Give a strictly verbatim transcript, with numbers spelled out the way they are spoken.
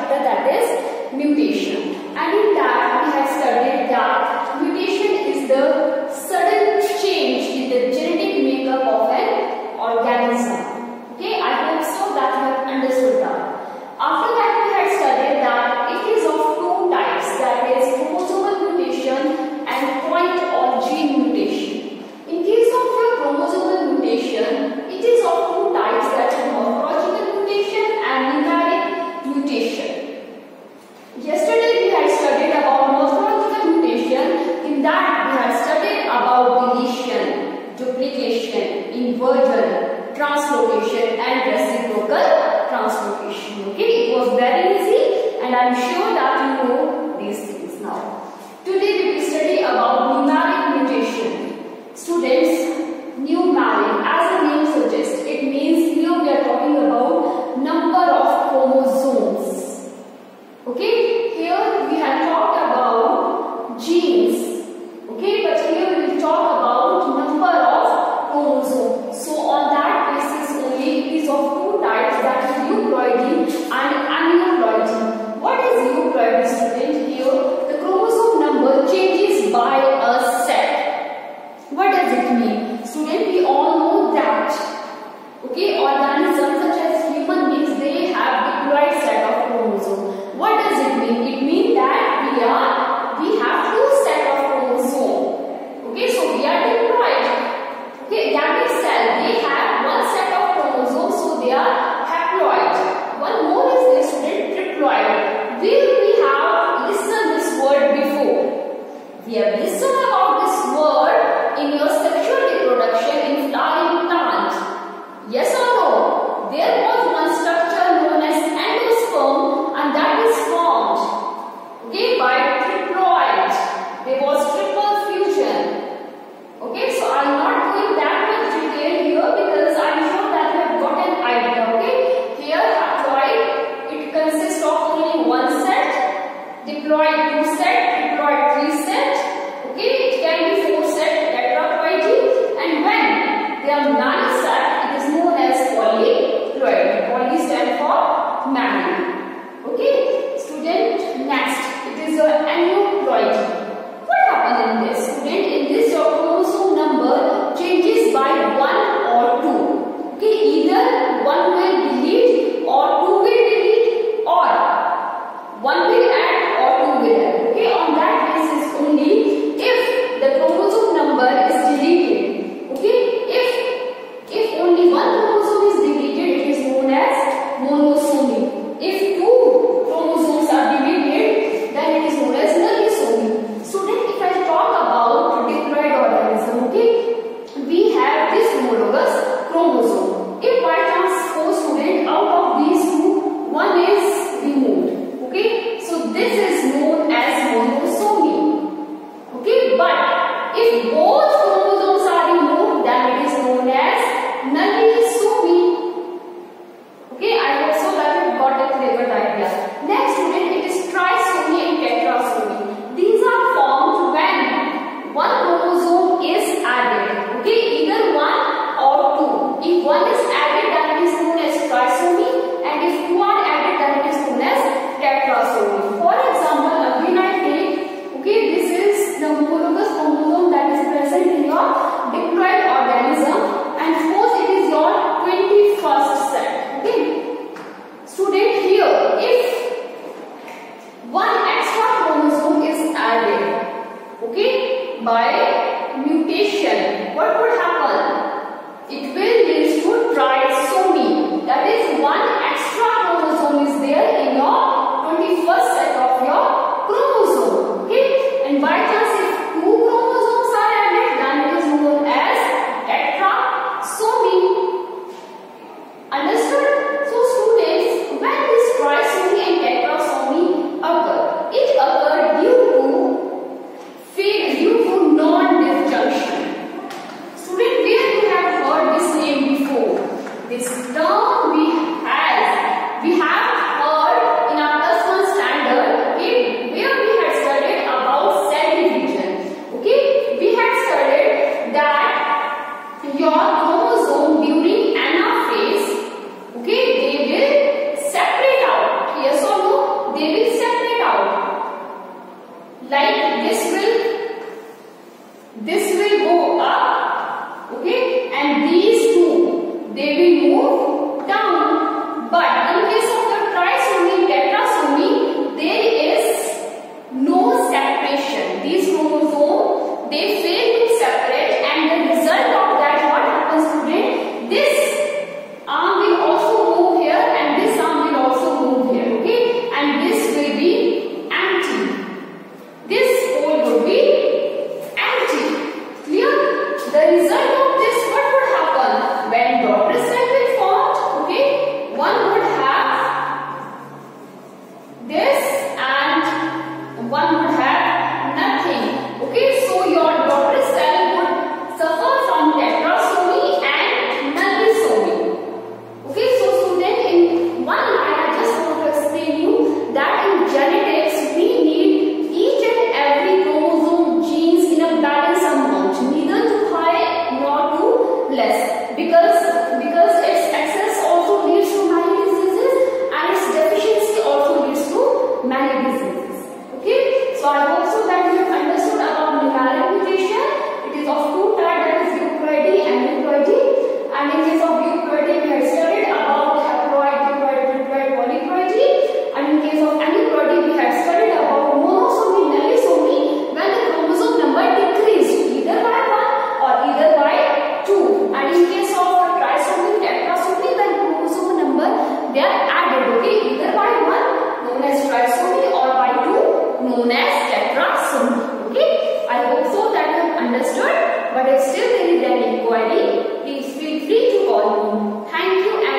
chapter, that is mutation. And in that we have studied that mutation is the sudden change in the genetic makeup of an organism. Okay, I hope so that you have understood that. After that we had studied that it is of two types, that is chromosomal mutation and point or gene mutation. In case of your chromosomal mutation, it is of two types, that is morphological mutation and numeric mutation. Yesterday we had studied about morphological mutation. In that we had studied about deletion, duplication, inversion, translocation and reciprocal translocation. Okay, it was very easy and I am sure that you know these things now. Today we will study about numeric mutation. Students, numeric, as the name suggests, it means here we are talking about number of chromosomes. Okay, here we have talked about genes. Okay, but here we will talk about number of chromosomes. So on that basis only, it is of two types, that is euploidy and aneuploidy. What is euploidy, student? Here the chromosome number changes by a set. What does it mean? Student, we all know that, okay, organisms such as human beings, they have diploid set of chromosomes. What does it mean? It means that we are, we have two set of chromosomes. Okay, so we are diploid. Okay, gametic cell, they have one set of chromosomes, so they are haploid. One more is the student triploid. Will we have listened this word before? We have listened about this word in your sexual reproduction in flowering plant. Yes or no? There was one structure known as endosperm and that is formed, okay, by triploid. There was triple fusion. Okay, so I am not going that much detail here because I am sure that you have got an idea. Okay, here haploid, it consists of only one set, diploid two set, triploid three set. Okay, it can be four set, tetraploidy, and when there are nine set, it is known as polyploidy. Poly stand for many. Okay, student, next it is your aneuploidy. What happens in this, student? In this your chromosome number changes by one or two. Okay, either one will delete or two will delete, or one will add or two will add. Okay, on that basis only if the chromosome number is deleted. Okay, if if only one chromosome is deleted, it is known as monosomy. If two chromosomes are deleted, then it is known as nullisomy. Student, if I talk about diploid organism, okay, we have this homologous chromosome. If by chance, suppose student, out of these two, one is removed. Okay, so this is known as monosomy. Okay, but if both chromosomes are removed, then it is known as nullisomy. Okay, I hope so that you got a clear idea. Next, student, it is trisomy and tetrasomy. These are formed when one chromosome is added. Okay, either one or two. If one is added, then it is known as trisomy, and if two are added, then it is known as tetrasomy. For example, again I take, okay, this is the homologous chromosome that is present in your diploid organism, and suppose it is your twenty-first set. Okay, student, here if one extra chromosome is added, okay, by mutation, what would happen? It will lead to trisomy. That is, one extra chromosome is there in your twenty-first set of your chromosome. Okay, and by chance if two chromosomes are added, then it is known as tetrasomy. Understood? So students, when this trisomy and tetrasomy occur, it occurs due to due to non-disjunction. Student, where you have heard this name before? This term we had but if still there is any query, please feel free to call me. Thank you. And